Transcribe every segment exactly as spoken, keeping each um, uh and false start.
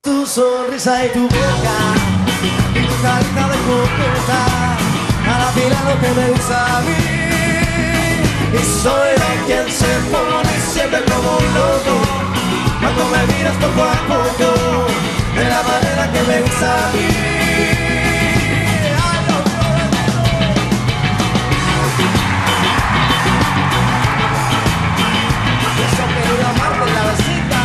Tu sonrisa y tu boca y tu carita de coqueta, a la fila lo que me gusta a mí. Y soy yo quien se pone siempre como un loco cuando me miras poco a poco, de la manera que me gusta a mí. Eso querido amarte en la vecina.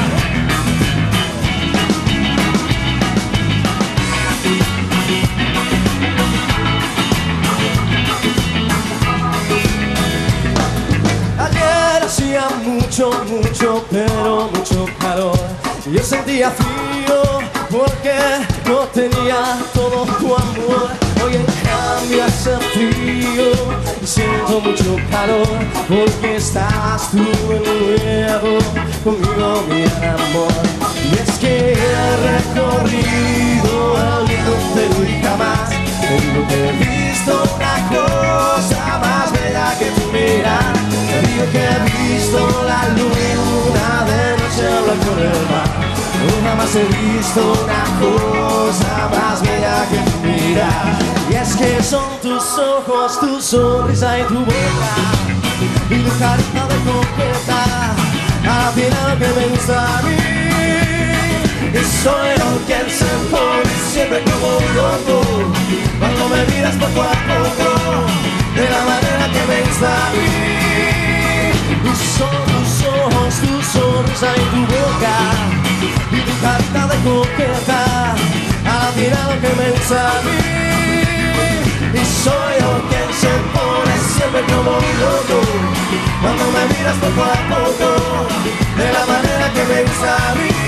Hacía mucho, mucho, pero mucho calor. Yo sentía frío porque no tenía todo tu amor. Hoy en cambio hace frío y siento mucho calor porque estás tú de nuevo conmigo, mi amor. Y es que he recorrido el mundo entero y jamás te digo que he visto una cosa más bella que tu mirar. Te digo que he visto la luna de noche blanco del mar. No jamás he visto una cosa más bella que tu mirar. Y es que son tus ojos, tu sonrisa y tu boca y tu carita de coqueta, al final que me gusta a mí. Y soy yo quien se pone siempre como un loco cuando me miras poco a poco, de la manera que me gusta a mí. Y son tus ojos, tu sonrisa y tu boca y tu carita de coqueta, al final lo que me gusta a mí. Y soy yo quien se pone siempre como un loco cuando me miras poco a poco, de la manera que me gusta a mí.